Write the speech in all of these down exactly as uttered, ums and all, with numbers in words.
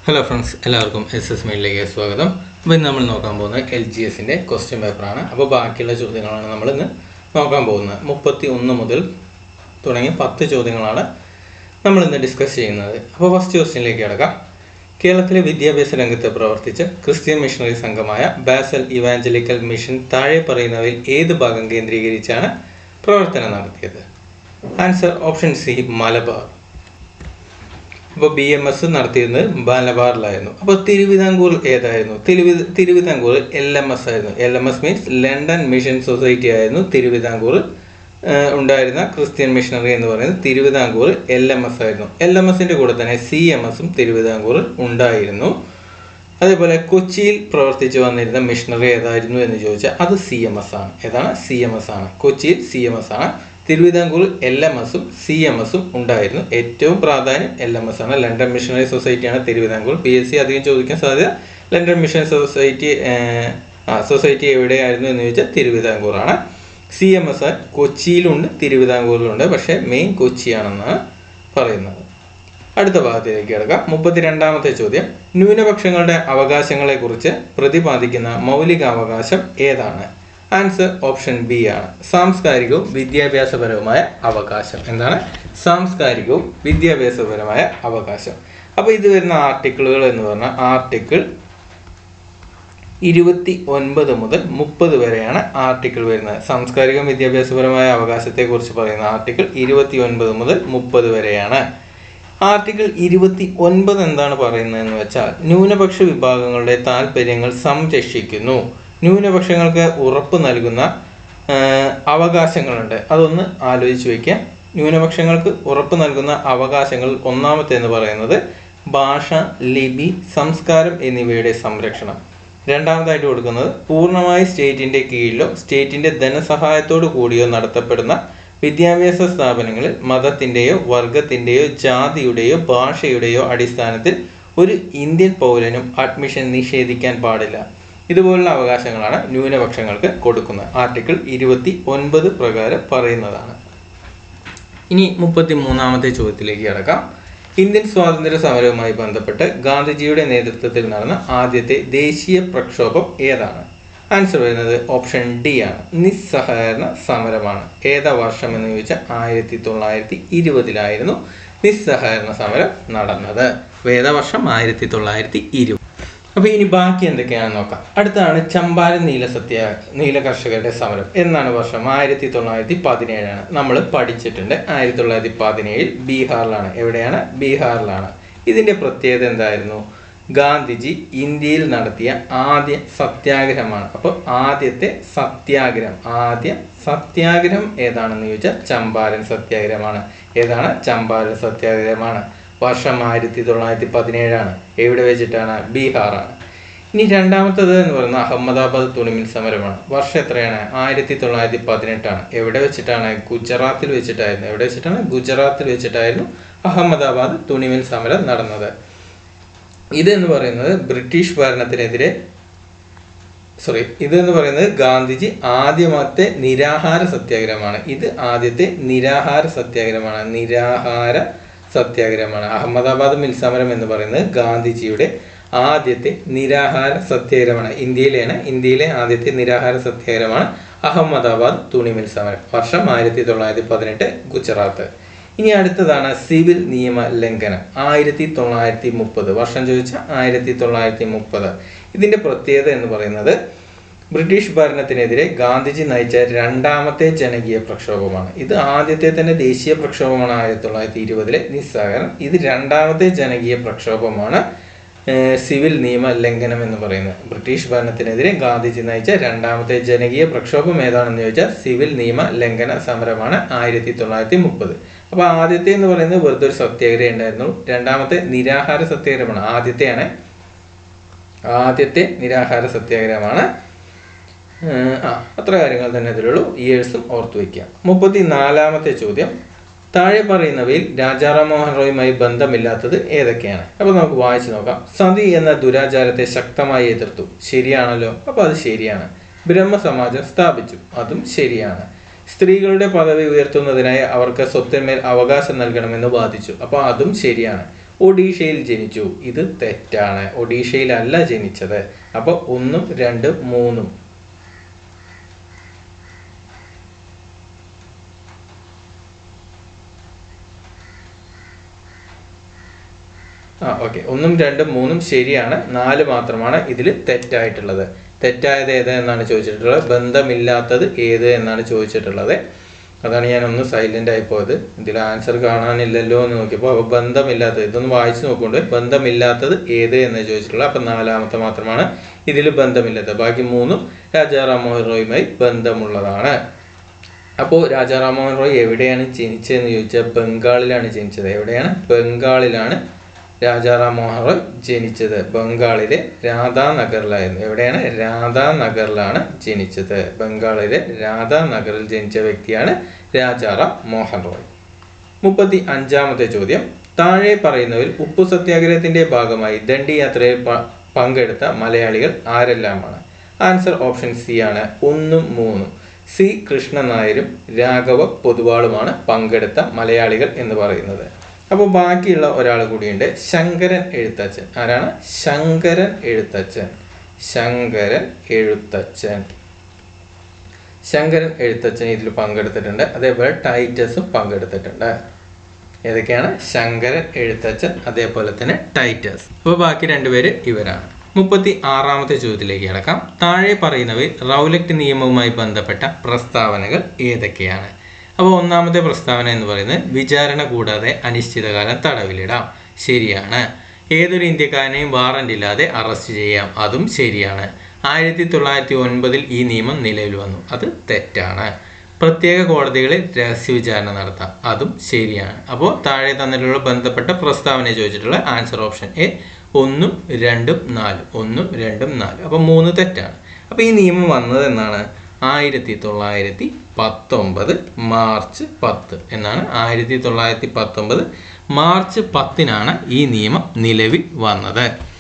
Hello friends, എല്ലാവർക്കും S S മെയിലേക്ക് സ്വാഗതം. അപ്പോൾ ഇന്ന് നമ്മൾ നോക്കാൻ പോകുന്നത് എൽ ജി എസിൻ്റെ ക്വസ്റ്റ്യൻ പേപ്പറാണ്. അപ്പോൾ ബാക്കിയുള്ള ചോദ്യങ്ങളാണ് നമ്മളിന്ന് നോക്കാൻ പോകുന്നത്. മുപ്പത്തി ഒന്ന് മുതൽ തുടങ്ങി പത്ത് ചോദ്യങ്ങളാണ് നമ്മളിന്ന് ഡിസ്കസ് ചെയ്യുന്നത്. അപ്പോൾ ഫസ്റ്റ് ക്വസ്റ്റ്യനിലേക്ക് കിടക്കാം. കേരളത്തിലെ വിദ്യാഭ്യാസ രംഗത്ത് പ്രവർത്തിച്ച ക്രിസ്ത്യൻ മിഷണറി സംഘമായ ബാസൽ ഇവാഞ്ചലിക്കൽ മിഷൻ താഴെ പറയുന്നവയിൽ ഏത് ഭാഗം കേന്ദ്രീകരിച്ചാണ് പ്രവർത്തനം നടത്തിയത്? Answer option C, Malabar. അപ്പോൾ ബി എം എസ് നടത്തിയിരുന്നത് മലബാറിലായിരുന്നു. അപ്പോൾ തിരുവിതാംകൂർ ഏതായിരുന്നു? തിരുവി തിരുവിതാംകൂർ എൽ എം എസ് ആയിരുന്നു. L M S means London mission society ആയിരുന്നു തിരുവിതാംകൂർ ഉണ്ടായിരുന്ന ക്രിസ്ത്യൻ മിഷണറി എന്ന് പറയുന്നത്. തിരുവിതാംകൂർ എൽ എം എസ് ആയിരുന്നു. എൽ എം എസിൻ്റെ കൂടെ തന്നെ സി എം എസും തിരുവിതാംകൂർ ഉണ്ടായിരുന്നു. അതേപോലെ കൊച്ചിയിൽ പ്രവർത്തിച്ചു വന്നിരുന്ന മിഷണറി ഏതായിരുന്നു എന്ന് ചോദിച്ചാൽ അത് സി എം എസ് ആണ്. ഏതാണ്? സി എം എസ് ആണ്. കൊച്ചിയിൽ സി എം എസ് ആണ്. തിരുവിതാംകൂർ എൽ എം എസും സി എം എസും ഉണ്ടായിരുന്നു. ഏറ്റവും പ്രാധാന്യം എൽ എം എസ് ആണ്. ലണ്ടൻ മിഷണറി സൊസൈറ്റിയാണ് തിരുവിതാംകൂർ. പി എസ് സി അധികം ചോദിക്കാൻ സാധ്യത ലണ്ടൻ മിഷൻ സൊസൈറ്റി സൊസൈറ്റി എവിടെയായിരുന്നു എന്ന് ചോദിച്ചാൽ തിരുവിതാംകൂറാണ്. സി എം എസ് കൊച്ചിയിലുണ്ട് തിരുവിതാംകൂറിലുണ്ട്, പക്ഷേ മെയിൻ കൊച്ചിയാണെന്നാണ് പറയുന്നത്. അടുത്ത ഭാഗത്തിലേക്ക് കിടക്കാം. മുപ്പത്തിരണ്ടാമത്തെ ചോദ്യം, ന്യൂനപക്ഷങ്ങളുടെ അവകാശങ്ങളെക്കുറിച്ച് പ്രതിപാദിക്കുന്ന മൗലികാവകാശം ഏതാണ്? ആൻസർ ഓപ്ഷൻ ബി ആണ്, സാംസ്കാരികവും വിദ്യാഭ്യാസപരവുമായ അവകാശം. എന്താണ്? സാംസ്കാരികവും വിദ്യാഭ്യാസപരമായ അവകാശം. അപ്പോൾ ഇത് വരുന്ന ആർട്ടിക്കിളുകൾ എന്ന് പറഞ്ഞാൽ ആർട്ടിക്കിൾ ഇരുപത്തി ഒൻപത് മുതൽ മുപ്പത് വരെയാണ് ആർട്ടിക്കിൾ വരുന്നത്. സാംസ്കാരികവും വിദ്യാഭ്യാസപരമായ അവകാശത്തെക്കുറിച്ച് പറയുന്ന ആർട്ടിക്കിൾ ഇരുപത്തി ഒൻപത് മുതൽ മുപ്പത് വരെയാണ്. ആർട്ടിക്കിൾ ഇരുപത്തി ഒൻപത് എന്താണ് പറയുന്നതെന്ന് വെച്ചാൽ ന്യൂനപക്ഷ വിഭാഗങ്ങളുടെ താല്പര്യങ്ങൾ സംരക്ഷിക്കുന്നു. ന്യൂനപക്ഷങ്ങൾക്ക് ഉറപ്പ് നൽകുന്ന അവകാശങ്ങളുണ്ട്. അതൊന്ന് ആലോചിച്ച് വയ്ക്കുക. ന്യൂനപക്ഷങ്ങൾക്ക് ഉറപ്പ് നൽകുന്ന അവകാശങ്ങൾ ഒന്നാമത്തെ എന്ന് പറയുന്നത് ഭാഷ, ലിപി, സംസ്കാരം എന്നിവയുടെ സംരക്ഷണം. രണ്ടാമതായിട്ട് കൊടുക്കുന്നത് പൂർണ്ണമായി സ്റ്റേറ്റിൻ്റെ കീഴിലോ സ്റ്റേറ്റിൻ്റെ ധനസഹായത്തോടു കൂടിയോ നടത്തപ്പെടുന്ന വിദ്യാഭ്യാസ സ്ഥാപനങ്ങളിൽ മതത്തിൻ്റെയോ വർഗത്തിൻ്റെയോ ജാതിയുടെയോ ഭാഷയുടെയോ അടിസ്ഥാനത്തിൽ ഒരു ഇന്ത്യൻ പൗരനും അഡ്മിഷൻ നിഷേധിക്കാൻ പാടില്ല. ഇതുപോലുള്ള അവകാശങ്ങളാണ് ന്യൂനപക്ഷങ്ങൾക്ക് കൊടുക്കുന്നത്. ആർട്ടിക്കിൾ ഇരുപത്തി ഒൻപത് പ്രകാരം പറയുന്നതാണ്. ഇനി മുപ്പത്തി മൂന്നാമത്തെ ചോദ്യത്തിലേക്ക് കടക്കാം. ഇന്ത്യൻ സ്വാതന്ത്ര്യ സമരവുമായി ബന്ധപ്പെട്ട് ഗാന്ധിജിയുടെ നേതൃത്വത്തിൽ നടന്ന ആദ്യത്തെ ദേശീയ പ്രക്ഷോഭം ഏതാണ്? ആൻസർ വരുന്നത് ഓപ്ഷൻ ഡി ആണ്, നിസ്സഹകരണ സമരമാണ്. ഏതാ വർഷം എന്ന് ചോദിച്ചാൽ ആയിരത്തി തൊള്ളായിരത്തി ഇരുപതിലായിരുന്നു നിസ്സഹകരണ സമരം നടന്നത്. ഏതാ വർഷം? ആയിരത്തി തൊള്ളായിരത്തി ഇരുപത്. അപ്പോൾ ഇനി ബാക്കി എന്തൊക്കെയാണെന്ന് നോക്കാം. അടുത്താണ് ചമ്പാരൻ നീല സത്യ നീല കർഷകരുടെ സമരം. എന്നാണ് വർഷം? ആയിരത്തി തൊള്ളായിരത്തി പതിനേഴാണ്. നമ്മൾ പഠിച്ചിട്ടുണ്ട്. ആയിരത്തി തൊള്ളായിരത്തി പതിനേഴിൽ ബീഹാറിലാണ്. എവിടെയാണ്? ബീഹാറിലാണ്. ഇതിൻ്റെ പ്രത്യേകത എന്തായിരുന്നു? ഗാന്ധിജി ഇന്ത്യയിൽ നടത്തിയ ആദ്യ സത്യാഗ്രഹമാണ്. അപ്പോൾ ആദ്യത്തെ സത്യാഗ്രഹം ആദ്യ സത്യാഗ്രഹം ഏതാണെന്ന് ചോദിച്ചാൽ ചമ്പാരൻ സത്യാഗ്രഹമാണ്. ഏതാണ്? ചമ്പാരൻ സത്യാഗ്രഹമാണ്. വർഷം ആയിരത്തി തൊള്ളായിരത്തി പതിനേഴാണ്. എവിടെ വെച്ചിട്ടാണ്? ബീഹാറാണ്. ഇനി രണ്ടാമത്തത് എന്ന് പറയുന്നത് അഹമ്മദാബാദ് തുണിമിൽ സമരമാണ്. വർഷം എത്രയാണ്? ആയിരത്തി തൊള്ളായിരത്തി പതിനെട്ടാണ്. എവിടെ വെച്ചിട്ടാണ്? ഗുജറാത്തിൽ വെച്ചിട്ടായിരുന്നു. എവിടെ വെച്ചിട്ടാണ്? ഗുജറാത്തിൽ വെച്ചിട്ടായിരുന്നു അഹമ്മദാബാദ് തുണിമിൽ സമരം നടന്നത്. ഇതെന്ന് പറയുന്നത് ബ്രിട്ടീഷ് ഭരണത്തിനെതിരെ സോറി ഇതെന്ന് പറയുന്നത് ഗാന്ധിജി ആദ്യത്തെ നിരാഹാര സത്യാഗ്രഹമാണ്. ഇത് ആദ്യത്തെ നിരാഹാര സത്യാഗ്രഹമാണ്. നിരാഹാര സത്യാഗ്രഹമാണ്. അഹമ്മദാബാദ് മിൽ സമരം എന്ന് പറയുന്നത് ഗാന്ധിജിയുടെ ആദ്യത്തെ നിരാഹാര സത്യാഗ്രഹമാണ്. ഇന്ത്യയിലെയാണ് ഇന്ത്യയിലെ ആദ്യത്തെ നിരാഹാര സത്യാഗ്രഹമാണ് അഹമ്മദാബാദ് തുണിമിൽ സമരം. വർഷം ആയിരത്തി തൊള്ളായിരത്തി പതിനെട്ട്, ഗുജറാത്ത്. ഇനി അടുത്തതാണ് സിവിൽ നിയമ ലംഘനം. ആയിരത്തി തൊള്ളായിരത്തി മുപ്പത്. വർഷം ചോദിച്ചാൽ ആയിരത്തി തൊള്ളായിരത്തി മുപ്പത്. ഇതിൻ്റെ പ്രത്യേകത എന്ന് പറയുന്നത് ബ്രിട്ടീഷ് ഭരണത്തിനെതിരെ ഗാന്ധിജി നയിച്ച രണ്ടാമത്തെ ജനകീയ പ്രക്ഷോഭമാണ്. ഇത് ആദ്യത്തെ തന്നെ ദേശീയ പ്രക്ഷോഭമാണ് ആയിരത്തി തൊള്ളായിരത്തി ഇരുപതിലെ നിസ്സഹകരണം. ഇത് രണ്ടാമത്തെ ജനകീയ പ്രക്ഷോഭമാണ് സിവിൽ നിയമ ലംഘനം എന്ന് പറയുന്നത്. ബ്രിട്ടീഷ് ഭരണത്തിനെതിരെ ഗാന്ധിജി നയിച്ച രണ്ടാമത്തെ ജനകീയ പ്രക്ഷോഭം ഏതാണെന്ന് ചോദിച്ചാൽ സിവിൽ നിയമ ലംഘന സമരമാണ് ആയിരത്തി തൊള്ളായിരത്തി മുപ്പത്. അപ്പോൾ ആദ്യത്തെ എന്ന് പറയുന്നത് വെറുതെ ഒരു സത്യാഗ്രഹം ഉണ്ടായിരുന്നു. രണ്ടാമത്തെ നിരാഹാര സത്യാഗ്രഹമാണ്. ആദ്യത്തെയാണ് ആദ്യത്തെ നിരാഹാര സത്യാഗ്രഹമാണ്. ആ അത്ര കാര്യങ്ങൾ തന്നെ ഇതിലുള്ളൂ. ഇയേഴ്സും ഓർത്തു വയ്ക്കുക. മുപ്പത്തി നാലാമത്തെ ചോദ്യം, താഴെ പറയുന്നവയിൽ രാജാറാം മോഹൻ റോയുമായി ബന്ധമില്ലാത്തത് ഏതൊക്കെയാണ്? അപ്പോൾ നമുക്ക് വായിച്ചു നോക്കാം. സതി എന്ന ദുരാചാരത്തെ ശക്തമായി എതിർത്തു. ശരിയാണല്ലോ. അപ്പോൾ അത് ശരിയാണ്. ബ്രഹ്മസമാജം സ്ഥാപിച്ചു. അതും ശരിയാണ്. സ്ത്രീകളുടെ പദവി ഉയർത്തുന്നതിനായി അവർക്ക് സ്വത്തിന്മേൽ അവകാശം നൽകണമെന്ന് വാദിച്ചു. അപ്പോൾ അതും ശരിയാണ്. ഒഡീഷയിൽ ജനിച്ചു. ഇത് തെറ്റാണ്. ഒഡീഷയിലല്ല ജനിച്ചത്. അപ്പോൾ ഒന്നും രണ്ടും മൂന്നും. ആ ഓക്കെ, ഒന്നും രണ്ടും മൂന്നും ശരിയാണ്. നാല് മാത്രമാണ് ഇതിൽ തെറ്റായിട്ടുള്ളത്. തെറ്റായത് ഏത് എന്നാണ് ചോദിച്ചിട്ടുള്ളത്? ബന്ധമില്ലാത്തത് ഏത് എന്നാണ് ചോദിച്ചിട്ടുള്ളത്. അതാണ് ഞാൻ ഒന്ന് സൈലന്റ് ആയി പോയത്. ഇതിൽ ആൻസർ കാണാനില്ലല്ലോ എന്ന് നോക്കിയപ്പോൾ അപ്പോൾ ബന്ധമില്ലാത്തത്, ഇതൊന്ന് വായിച്ചു നോക്കുകൊണ്ട് ബന്ധമില്ലാത്തത് ഏത് എന്ന് ചോദിച്ചിട്ടുള്ളത്. അപ്പം നാലാമത്തെ മാത്രമാണ് ഇതിൽ ബന്ധമില്ലാത്തത്. ബാക്കി മൂന്നും രാജാ റാംമോഹൻ റോയുമായി ബന്ധമുള്ളതാണ്. അപ്പോൾ രാജാ റാംമോഹൻ റോയ് എവിടെയാണ് ജനിച്ചതെന്ന് ചോദിച്ചാൽ ബംഗാളിലാണ് ജനിച്ചത്. എവിടെയാണ്? ബംഗാളിലാണ് രാജാ റാംമോഹൻ റോയ് ജനിച്ചത്. ബംഗാളിലെ രാധാനഗറിലായിരുന്നു. എവിടെയാണ്? രാധാനഗറിലാണ് ജനിച്ചത്. ബംഗാളിലെ രാധാനഗറിൽ ജനിച്ച വ്യക്തിയാണ് രാജാ റാംമോഹൻ റോയ്. മുപ്പത്തി അഞ്ചാമത്തെ ചോദ്യം, താഴെ പറയുന്നവരിൽ ഉപ്പു സത്യാഗ്രഹത്തിന്റെ ഭാഗമായി ദണ്ഡി യാത്രയിൽ പങ്കെടുത്ത മലയാളികൾ ആരെല്ലാമാണ്? ആൻസർ ഓപ്ഷൻ സി ആണ്, ഒന്നും മൂന്നും. സി കൃഷ്ണൻ നായരും രാഘവ പൊതുവാളുമാണ് പങ്കെടുത്ത മലയാളികൾ എന്ന് പറയുന്നത്. അപ്പോൾ ബാക്കിയുള്ള ഒരാൾ കൂടിയുണ്ട്, ശങ്കരൻ എഴുത്തച്ഛൻ. ആരാണ്? ശങ്കരൻ എഴുത്തച്ഛൻ. ശങ്കരൻ എഴുത്തച്ഛൻ ശങ്കരൻ എഴുത്തച്ഛൻ ഇതിൽ പങ്കെടുത്തിട്ടുണ്ട്. അതേപോലെ ടൈറ്റസും പങ്കെടുത്തിട്ടുണ്ട്. ഏതൊക്കെയാണ്? ശങ്കരൻ എഴുത്തച്ഛൻ, അതേപോലെ തന്നെ ടൈറ്റസ്. അപ്പോൾ ബാക്കി രണ്ടുപേര് ഇവരാണ്. മുപ്പത്തി ആറാമത്തെ ചോദ്യത്തിലേക്ക് കിടക്കാം. താഴെ പറയുന്നവയിൽ റൗലറ്റ് നിയമവുമായി ബന്ധപ്പെട്ട പ്രസ്താവനകൾ ഏതൊക്കെയാണ്? അപ്പോൾ ഒന്നാമത്തെ പ്രസ്താവന എന്ന് പറയുന്നത് വിചാരണ കൂടാതെ അനിശ്ചിതകാലം തടവിലിടാം. ശരിയാണ്. ഏതൊരു ഇന്ത്യക്കാരനെയും വാറന്റ് ഇല്ലാതെ അറസ്റ്റ് ചെയ്യാം. അതും ശരിയാണ്. ആയിരത്തി തൊള്ളായിരത്തി ഒൻപതിൽ ഈ നിയമം നിലവിൽ വന്നു. അത് തെറ്റാണ്. പ്രത്യേക കോടതികളിൽ രഹസ്യ വിചാരണ നടത്താം. അതും ശരിയാണ്. അപ്പോൾ താഴെ തന്നിട്ടുള്ള ബന്ധപ്പെട്ട പ്രസ്താവന ചോദിച്ചിട്ടുള്ള ആൻസർ ഓപ്ഷൻ എ, ഒന്നും രണ്ടും നാലും. ഒന്നും രണ്ടും നാലും. അപ്പോൾ മൂന്ന് തെറ്റാണ്. അപ്പോൾ ഈ നിയമം വന്നത് എന്നാണ്? ആയിരത്തി തൊള്ളായിരത്തി പത്തൊമ്പത് മാർച്ച് പത്ത് എന്നാണ്. ആയിരത്തി തൊള്ളായിരത്തി പത്തൊമ്പത് മാർച്ച് പത്തിനാണ് ഈ നിയമം നിലവിൽ വന്നത്.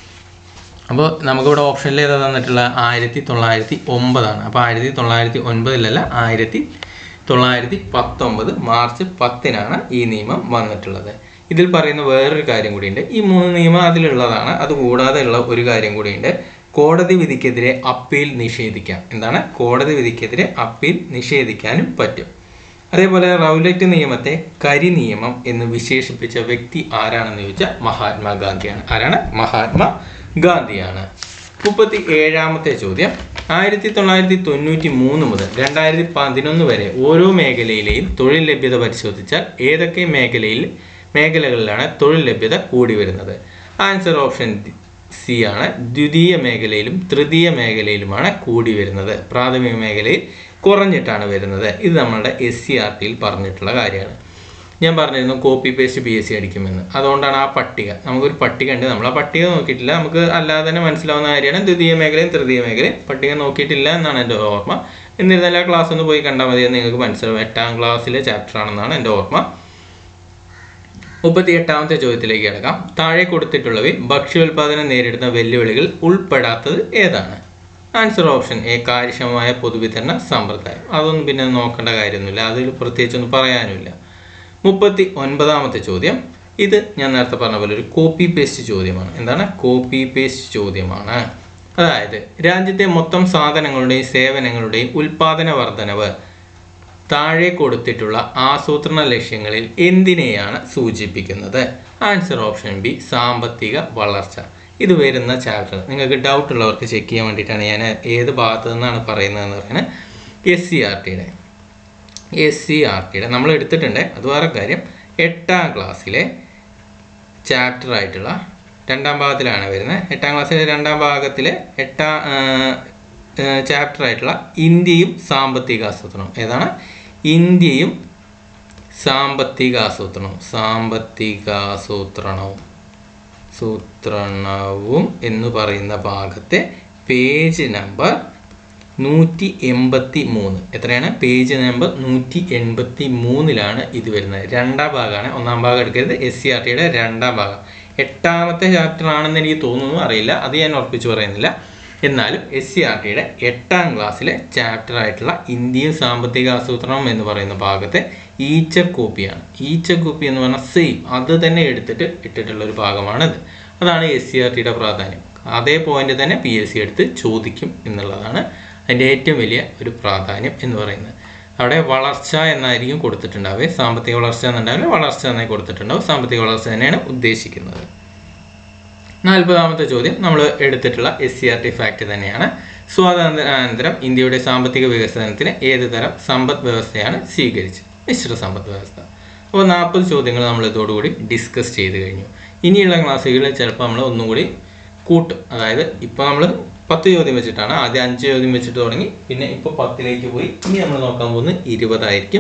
അപ്പോൾ നമുക്കിവിടെ ഓപ്ഷനിൽ ഏതാ തന്നിട്ടുള്ള? ആയിരത്തി തൊള്ളായിരത്തി ഒമ്പതാണ്. അപ്പോൾ ആയിരത്തി തൊള്ളായിരത്തി ഒൻപതിലല്ല, ആയിരത്തി തൊള്ളായിരത്തി പത്തൊമ്പത് മാർച്ച് പത്തിനാണ് ഈ നിയമം വന്നിട്ടുള്ളത്. ഇതിൽ പറയുന്ന വേറൊരു കാര്യം കൂടിയുണ്ട്. ഈ മൂന്ന് നിയമം അതിലുള്ളതാണ്. അതുകൂടാതെ ഉള്ള ഒരു കാര്യം കൂടിയുണ്ട്. കോടതി വിധിക്കെതിരെ അപ്പീൽ നിഷേധിക്കാം. എന്താണ്? കോടതി വിധിക്കെതിരെ അപ്പീൽ നിഷേധിക്കാനും പറ്റും. അതേപോലെ റൗലറ്റ് നിയമത്തെ കരി നിയമം എന്ന് വിശേഷിപ്പിച്ച വ്യക്തി ആരാണെന്ന് ചോദിച്ചാൽ മഹാത്മാഗാന്ധിയാണ്. ആരാണ്? മഹാത്മാ ഗാന്ധിയാണ്. മുപ്പത്തി ഏഴാമത്തെ ചോദ്യം, ആയിരത്തി തൊള്ളായിരത്തി തൊണ്ണൂറ്റി മൂന്ന് മുതൽ രണ്ടായിരത്തി പതിനൊന്ന് വരെ ഓരോ മേഖലയിലെയും തൊഴിൽ ലഭ്യത പരിശോധിച്ചാൽ ഏതൊക്കെ മേഖലയിൽ മേഖലകളിലാണ് തൊഴിൽ ലഭ്യത കൂടി വരുന്നത്? ആൻസർ ഓപ്ഷൻ സി ആണ്, ദ്വിതീയ മേഖലയിലും തൃതീയ മേഖലയിലുമാണ് കൂടി വരുന്നത്. പ്രാഥമിക മേഖലയിൽ കുറഞ്ഞിട്ടാണ് വരുന്നത്. ഇത് നമ്മളുടെ എസ് സി ആർ ടിയിൽ പറഞ്ഞിട്ടുള്ള കാര്യമാണ്. ഞാൻ പറഞ്ഞിരുന്നു copy paste P S C അടിക്കുമെന്ന്. അതുകൊണ്ടാണ് ആ പട്ടിക, നമുക്കൊരു പട്ടിക ഉണ്ട്. നമ്മൾ ആ പട്ടിക നോക്കിയിട്ടില്ല. നമുക്ക് അല്ലാതെ തന്നെ മനസ്സിലാവുന്ന കാര്യമാണ് ദ്വിതീയ മേഖലയും തൃതീയ മേഖലയും. പട്ടിക നോക്കിയിട്ടില്ല എന്നാണ് എൻ്റെ ഓർമ്മ. എന്നിരുന്നാലും ആ ക്ലാസ് ഒന്ന് പോയി കണ്ടാൽ മതി, നിങ്ങൾക്ക് മനസ്സിലാവും. എട്ടാം ക്ലാസ്സിലെ ചാപ്റ്റർ ആണെന്നാണ് എൻ്റെ ഓർമ്മ. മുപ്പത്തി എട്ടാമത്തെ ചോദ്യത്തിലേക്ക് കിടക്കാം. താഴെ കൊടുത്തിട്ടുള്ളവയിൽ ഭക്ഷ്യോൽപാദനം നേരിടുന്ന വെല്ലുവിളികൾ ഉൾപ്പെടാത്തത് ഏതാണ്? ആൻസർ ഓപ്ഷൻ എ, കാര്യക്ഷമമായ പൊതുവിതരണ സമ്പ്രദായം. അതൊന്നും പിന്നെ നോക്കേണ്ട കാര്യമൊന്നുമില്ല, അതിൽ പ്രത്യേകിച്ചൊന്നും പറയാനുമില്ല. മുപ്പത്തി ഒൻപതാമത്തെ ചോദ്യം, ഇത് ഞാൻ നേരത്തെ പറഞ്ഞ പോലെ ഒരു കോപ്പി പേസ്റ്റ് ചോദ്യമാണ്. എന്താണ്? കോപ്പി പേസ്റ്റ് ചോദ്യമാണ്. അതായത് രാജ്യത്തെ മൊത്തം സാധനങ്ങളുടെയും സേവനങ്ങളുടെയും ഉൽപാദന വർധനവ് താഴെ കൊടുത്തിട്ടുള്ള ആസൂത്രണ ലക്ഷ്യങ്ങളിൽ എന്തിനെയാണ് സൂചിപ്പിക്കുന്നത്? ആൻസർ ഓപ്ഷൻ ബി, സാമ്പത്തിക വളർച്ച. ഇത് വരുന്ന ചാപ്റ്റർ നിങ്ങൾക്ക് ഡൗട്ട് ഉള്ളവർക്ക് ചെക്ക് ചെയ്യാൻ വേണ്ടിയിട്ടാണ് ഞാൻ ഏത് ഭാഗത്തു നിന്നാണ് പറയുന്നതെന്ന് പറയുന്നത്. എസ് സി ആർ ടിയുടെ എസ് സി ആർ ടിയുടെ നമ്മൾ എടുത്തിട്ടുണ്ട്. അത് വേറെ കാര്യം. എട്ടാം ക്ലാസ്സിലെ ചാപ്റ്റർ ആയിട്ടുള്ള രണ്ടാം ഭാഗത്തിലാണ് വരുന്നത്. എട്ടാം ക്ലാസ്സിലെ രണ്ടാം ഭാഗത്തിലെ എട്ടാം ചാപ്റ്റർ ആയിട്ടുള്ള ഇന്ത്യയും സാമ്പത്തിക ആസൂത്രണം. ഏതാണ്? ഇന്ത്യയും സാമ്പത്തികാസൂത്രണവും സാമ്പത്തികാസൂത്രണവും സൂത്രണവും എന്ന് പറയുന്ന ഭാഗത്തെ പേജ് നമ്പർ നൂറ്റി എൺപത്തി മൂന്ന്. എത്രയാണ്? പേജ് നമ്പർ നൂറ്റി എൺപത്തി മൂന്നിലാണ് ഇത് വരുന്നത്. രണ്ടാം ഭാഗമാണ്. ഒന്നാം ഭാഗം എടുക്കരുത്. എസ് സി ആർ ടിയുടെ രണ്ടാം ഭാഗം. എട്ടാമത്തെ ചാപ്റ്റർ ആണെന്ന് എനിക്ക് തോന്നുന്നു, അറിയില്ല, അത് ഞാൻ ഉറപ്പിച്ച് പറയുന്നില്ല. എന്നാലും എസ് സി ആർ ടിയുടെ എട്ടാം ക്ലാസ്സിലെ ചാപ്റ്റർ ആയിട്ടുള്ള ഇന്ത്യയും സാമ്പത്തിക ആസൂത്രണം എന്ന് പറയുന്ന ഭാഗത്തെ ഈച്ചർ കോപ്പിയാണ്. ഈച്ചർ കോപ്പി എന്ന് പറഞ്ഞാൽ സെയിം അത് തന്നെ എടുത്തിട്ട് ഇട്ടിട്ടുള്ള ഒരു ഭാഗമാണിത്. അതാണ് എസ് സി ആർ ടിയുടെ പ്രാധാന്യം. അതേ പോയിന്റ് തന്നെ പി എസ് സി എടുത്ത് ചോദിക്കും എന്നുള്ളതാണ് അതിൻ്റെ ഏറ്റവും വലിയ ഒരു പ്രാധാന്യം എന്ന് പറയുന്നത്. അവിടെ വളർച്ച എന്നായിരിക്കും കൊടുത്തിട്ടുണ്ടാവുക. സാമ്പത്തിക വളർച്ച എന്നുണ്ടാവില്ല, വളർച്ച എന്നായി കൊടുത്തിട്ടുണ്ടാവും. സാമ്പത്തിക വളർച്ച തന്നെയാണ് ഉദ്ദേശിക്കുന്നത്. നാൽപ്പതാമത്തെ ചോദ്യം നമ്മൾ എടുത്തിട്ടുള്ള S C R T fact തന്നെയാണ്. സ്വാതന്ത്ര്യാനന്തരം ഇന്ത്യയുടെ സാമ്പത്തിക വികസനത്തിന് ഏത് തരം സമ്പദ് വ്യവസ്ഥയാണ് സ്വീകരിച്ചത്? മിശ്ര സമ്പദ് വ്യവസ്ഥ. അപ്പോൾ നാൽപ്പത് ചോദ്യങ്ങൾ നമ്മൾ ഇതോടുകൂടി ഡിസ്കസ് ചെയ്ത് കഴിഞ്ഞു. ഇനിയുള്ള ക്ലാസ്സുകളിൽ ചിലപ്പോൾ നമ്മൾ ഒന്നും കൂടി കൂട്ടും. അതായത് ഇപ്പോൾ നമ്മൾ പത്ത് ചോദ്യം വെച്ചിട്ടാണ്, ആദ്യം അഞ്ച് ചോദ്യം വെച്ചിട്ട് തുടങ്ങി, പിന്നെ ഇപ്പോൾ പത്തിലേക്ക് പോയി. ഇനി നമ്മൾ നോക്കാൻ പോകുന്നത് ഇരുപതായിരിക്കും.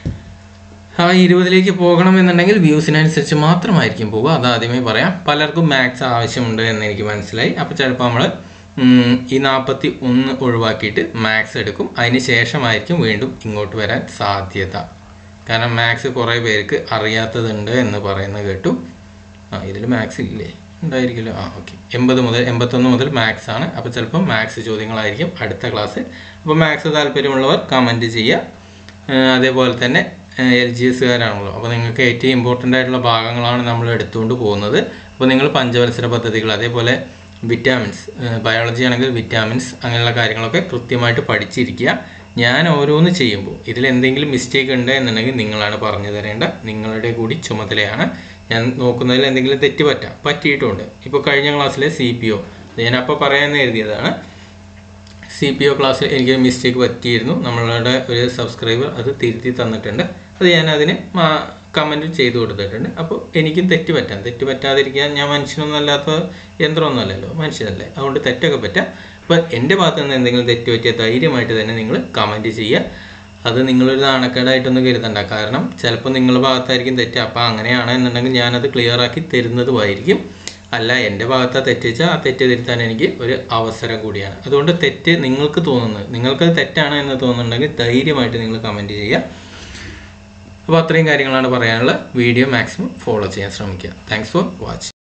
ആ ഇരുപതിലേക്ക് പോകണമെന്നുണ്ടെങ്കിൽ വ്യൂസിനനുസരിച്ച് മാത്രമായിരിക്കും പോകുക. അത് ആദ്യമേ പറയാം. പലർക്കും മാത്സ് ആവശ്യമുണ്ട് എന്ന് എനിക്ക് മനസ്സിലായി. അപ്പോൾ ചിലപ്പോൾ നമ്മൾ ഈ നാൽപ്പത്തി ഒന്ന് ഒഴിവാക്കിയിട്ട് മാത്സ് എടുക്കും. അതിന് ശേഷമായിരിക്കും വീണ്ടും ഇങ്ങോട്ട് വരാൻ സാധ്യത. കാരണം മാത്സ് കുറേ പേർക്ക് അറിയാത്തതുണ്ട് എന്ന് പറയുന്നത് കേട്ടു. ആ ഇതിൽ മാത്സ് ഇല്ലേ? ഉണ്ടായിരിക്കുമല്ലോ. ആ ഓക്കെ. എൺപത് മുതൽ എൺപത്തൊന്ന് മുതൽ മാത്സ് ആണ്. അപ്പോൾ ചിലപ്പോൾ മാത്സ് ചോദ്യങ്ങളായിരിക്കും അടുത്ത ക്ലാസ്. അപ്പോൾ മാത്സ് താല്പര്യമുള്ളവർ കമൻറ്റ് ചെയ്യുക. അതേപോലെ തന്നെ എൽ ജി എസ്സുകാരാണല്ലോ, അപ്പോൾ നിങ്ങൾക്ക് ഏറ്റവും ഇമ്പോർട്ടൻ്റ് ആയിട്ടുള്ള ഭാഗങ്ങളാണ് നമ്മൾ എടുത്തുകൊണ്ട് പോകുന്നത്. അപ്പോൾ നിങ്ങൾ പഞ്ചവത്സര പദ്ധതികൾ, അതേപോലെ വിറ്റാമിൻസ്, ബയോളജി ആണെങ്കിൽ വിറ്റാമിൻസ്, അങ്ങനെയുള്ള കാര്യങ്ങളൊക്കെ കൃത്യമായിട്ട് പഠിച്ചിരിക്കുക. ഞാൻ ഓരോന്ന് ചെയ്യുമ്പോൾ ഇതിൽ എന്തെങ്കിലും മിസ്റ്റേക്ക് ഉണ്ട് എന്നുണ്ടെങ്കിൽ നിങ്ങളാണ് പറഞ്ഞു തരേണ്ട. നിങ്ങളുടെ കൂടി ചുമതലയാണ്. ഞാൻ നോക്കുന്നതിൽ എന്തെങ്കിലും തെറ്റ് പറ്റാം, പറ്റിയിട്ടുമുണ്ട്. ഇപ്പോൾ കഴിഞ്ഞ ക്ലാസ്സിലെ സി പി ഒ ഞാൻ അപ്പോൾ പറയാമെന്ന് എഴുതിയതാണ്. സി പി ഒ ക്ലാസ്സിൽ എനിക്കൊരു മിസ്റ്റേക്ക് പറ്റിയിരുന്നു. നമ്മളുടെ ഒരു സബ്സ്ക്രൈബർ അത് തിരുത്തി തന്നിട്ടുണ്ട്. അത് ഞാൻ അതിന് കമൻറ്റ് ചെയ്ത് കൊടുത്തിട്ടുണ്ട്. അപ്പോൾ എനിക്കും തെറ്റ് പറ്റാം. തെറ്റ് പറ്റാതിരിക്കാൻ ഞാൻ മനുഷ്യനൊന്നും അല്ലാത്ത യന്ത്രമൊന്നും അല്ലല്ലോ, മനുഷ്യനല്ലേ. അതുകൊണ്ട് തെറ്റൊക്കെ പറ്റാം. അപ്പോൾ എൻ്റെ ഭാഗത്ത് നിന്ന് എന്തെങ്കിലും തെറ്റ് പറ്റിയ ധൈര്യമായിട്ട് തന്നെ നിങ്ങൾ കമൻറ്റ് ചെയ്യുക. അത് നിങ്ങളൊരു നാണക്കേടായിട്ടൊന്നും കരുതണ്ട. കാരണം ചിലപ്പോൾ നിങ്ങളുടെ ഭാഗത്തായിരിക്കും തെറ്റ്. അപ്പോൾ അങ്ങനെയാണ് എന്നുണ്ടെങ്കിൽ ഞാനത് ക്ലിയർ ആക്കി തരുന്നതുമായിരിക്കും. അല്ല എൻ്റെ ഭാഗത്ത് തെറ്റിച്ചാൽ ആ തെറ്റ് തിരുത്താൻ എനിക്ക് ഒരു അവസരം കൂടിയാണ്. അതുകൊണ്ട് തെറ്റ് നിങ്ങൾക്ക് തോന്നുന്നത്, നിങ്ങൾക്കത് തെറ്റാണ് എന്ന് തോന്നുന്നുണ്ടെങ്കിൽ ധൈര്യമായിട്ട് നിങ്ങൾ കമൻറ്റ് ചെയ്യുക. അപ്പോൾ അത്രയും കാര്യങ്ങളാണ് പറയാനുള്ളത്. വീഡിയോ മാക്സിമം ഫോളോ ചെയ്യാൻ ശ്രമിക്കുക. Thanks for watching.